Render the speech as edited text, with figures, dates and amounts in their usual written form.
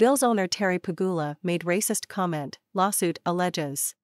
Bills owner Terry Pegula made racist comment, lawsuit alleges.